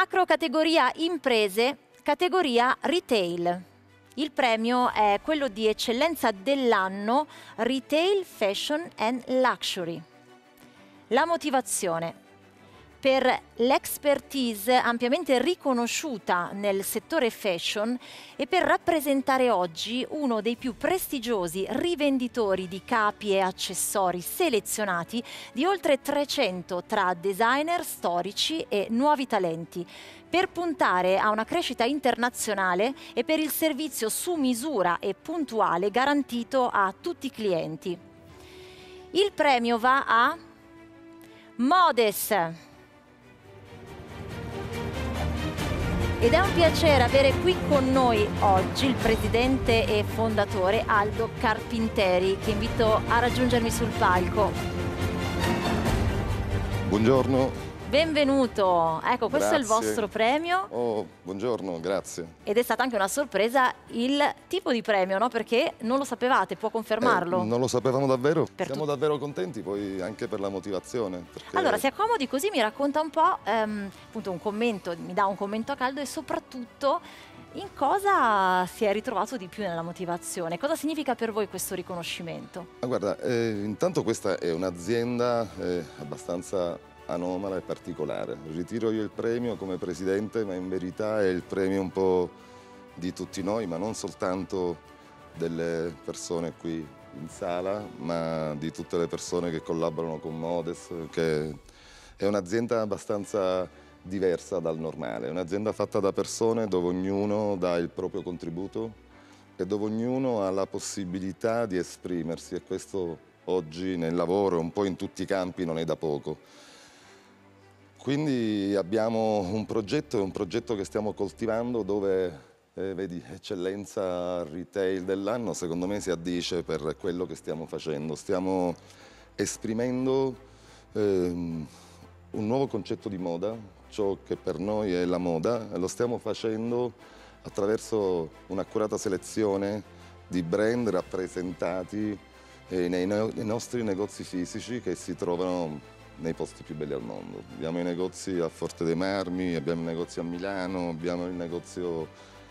Macro categoria imprese, categoria retail. Il premio è quello di eccellenza dell'anno Retail, Fashion and Luxury. La motivazione: per l'expertise ampiamente riconosciuta nel settore fashion e per rappresentare oggi uno dei più prestigiosi rivenditori di capi e accessori selezionati di oltre 300 tra designer, storici e nuovi talenti, per puntare a una crescita internazionale e per il servizio su misura e puntuale garantito a tutti i clienti. Il premio va a Modes. Ed è un piacere avere qui con noi oggi il presidente e fondatore Aldo Carpinteri, che invito a raggiungermi sul palco. Buongiorno. Benvenuto. Ecco, questo Grazie. è il vostro premio. Oh, buongiorno, grazie. Ed è stata anche una sorpresa il tipo di premio, no? Perché non lo sapevate, può confermarlo? Non lo sapevamo davvero. Siamo davvero contenti, poi anche per la motivazione. Perché... Allora, si accomodi così, mi racconta un po', appunto un commento, mi dà un commento a caldo e soprattutto in cosa si è ritrovato di più nella motivazione. Cosa significa per voi questo riconoscimento? Guarda, intanto questa è un'azienda abbastanza anomala e particolare. Ritiro io il premio come presidente, ma in verità è il premio un po' di tutti noi, ma non soltanto delle persone qui in sala, ma di tutte le persone che collaborano con Modes, che è un'azienda abbastanza diversa dal normale. È un'azienda fatta da persone dove ognuno dà il proprio contributo e dove ognuno ha la possibilità di esprimersi, e questo oggi nel lavoro, un po' in tutti i campi, non è da poco. Quindi abbiamo un progetto che stiamo coltivando dove, vedi, eccellenza retail dell'anno, secondo me si addice per quello che stiamo facendo. Stiamo esprimendo un nuovo concetto di moda, ciò che per noi è la moda, e lo stiamo facendo attraverso un'accurata selezione di brand rappresentati nei nostri negozi fisici che si trovano nei posti più belli al mondo. Abbiamo i negozi a Forte dei Marmi, abbiamo il negozio a Milano, abbiamo il negozio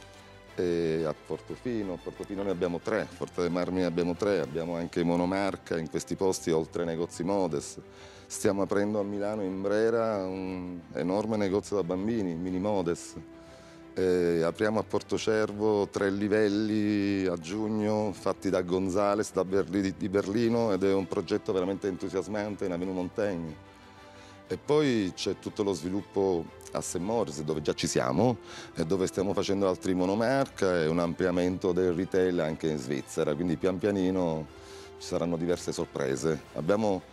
a Portofino. A Portofino ne abbiamo 3, a Forte dei Marmi ne abbiamo 3, abbiamo anche monomarca in questi posti, oltre ai negozi Modes. Stiamo aprendo a Milano, in Brera, un enorme negozio da bambini, Mini Modes. Apriamo a Portocervo 3 livelli a giugno, fatti da Gonzales di Berlino, ed è un progetto veramente entusiasmante in Avenue Montaigne. E poi c'è tutto lo sviluppo a St. Moritz, dove già ci siamo, e dove stiamo facendo altri monomarca e un ampliamento del retail anche in Svizzera, quindi pian pianino ci saranno diverse sorprese. Abbiamo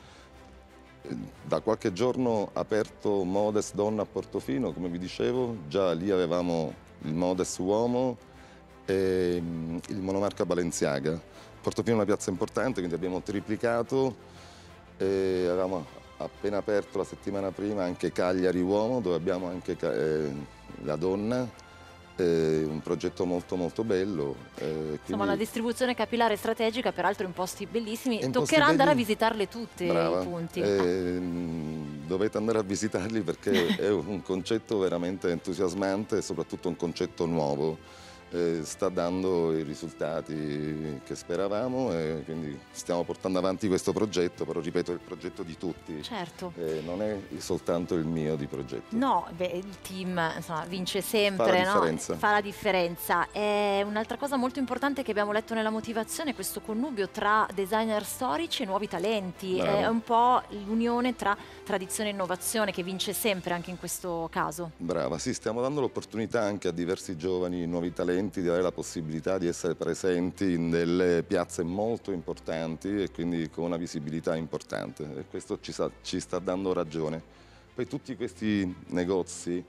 da qualche giorno aperto Modes Donna a Portofino, come vi dicevo, già lì avevamo il Modes Uomo e il monomarca Balenciaga. Portofino è una piazza importante, quindi abbiamo triplicato, e avevamo appena aperto la settimana prima anche Cagliari Uomo, dove abbiamo anche la donna. Un progetto molto molto bello. Insomma, una distribuzione capillare strategica, peraltro in posti bellissimi. In Toccherà posti andare a belli... visitarle tutte. Brava. I punti. Dovete andare a visitarli perché è un concetto veramente entusiasmante e soprattutto un concetto nuovo. Sta dando i risultati che speravamo, e quindi stiamo portando avanti questo progetto, però ripeto, è il progetto di tutti. Certo. Non è soltanto il mio di progetto. No, beh, il team insomma, vince sempre, fa la differenza. No? Fa la differenza. Un'altra cosa molto importante che abbiamo letto nella motivazione è questo connubio tra designer storici e nuovi talenti. Bravo. È un po' l'unione tra tradizione e innovazione che vince sempre anche in questo caso. Brava, sì, stiamo dando l'opportunità anche a diversi giovani nuovi talenti di avere la possibilità di essere presenti in delle piazze molto importanti e quindi con una visibilità importante, e questo ci sta dando ragione. Poi tutti questi negozi,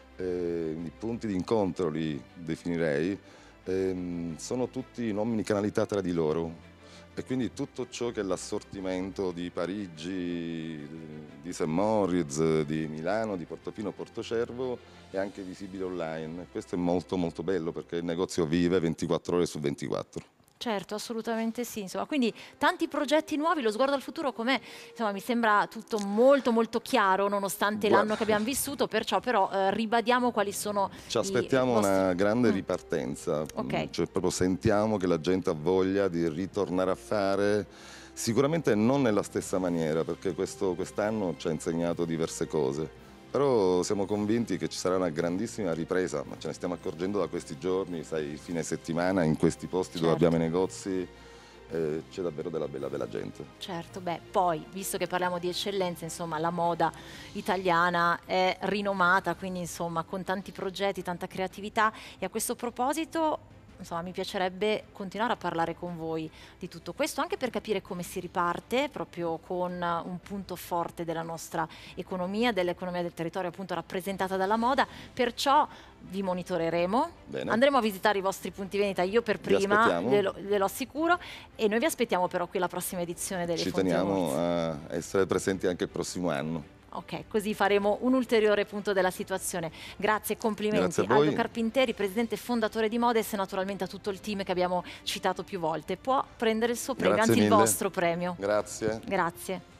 i punti di incontro li definirei, sono tutti in omnicanalità tra di loro, e quindi tutto ciò che è l'assortimento di Parigi, di St. Moritz, di Milano, di Portofino, Portocervo è anche visibile online. Questo è molto molto bello perché il negozio vive 24 ore su 24. Certo, assolutamente sì, insomma, quindi tanti progetti nuovi, lo sguardo al futuro come, insomma, mi sembra tutto molto molto chiaro nonostante l'anno che abbiamo vissuto, perciò però ribadiamo quali sono Ci i aspettiamo vostri... una grande ripartenza, Ok, cioè proprio sentiamo che la gente ha voglia di ritornare a fare, sicuramente non nella stessa maniera, perché quest'anno ci ha insegnato diverse cose. Però siamo convinti che ci sarà una grandissima ripresa, ma ce ne stiamo accorgendo da questi giorni, sai, fine settimana, in questi posti dove certo. abbiamo i negozi, c'è davvero della bella gente. Certo, beh, poi, visto che parliamo di eccellenza, insomma, la moda italiana è rinomata, quindi, insomma, con tanti progetti, tanta creatività. E a questo proposito, insomma, mi piacerebbe continuare a parlare con voi di tutto questo, anche per capire come si riparte, proprio con un punto forte della nostra economia, dell'economia del territorio, appunto, rappresentata dalla moda. Perciò vi monitoreremo, Bene. andremo a visitare i vostri punti vendita, io per Vi prima, aspettiamo. glielo assicuro, e noi vi aspettiamo però qui alla prossima edizione delle Ci Fonti teniamo Awards. a essere presenti anche il prossimo anno. Ok, così faremo un ulteriore punto della situazione. Grazie e complimenti. Grazie a voi. Aldo Carpinteri, presidente e fondatore di Modes, e naturalmente a tutto il team che abbiamo citato più volte. Può prendere il suo premio, Grazie anzi il mille. vostro premio. Grazie. Grazie.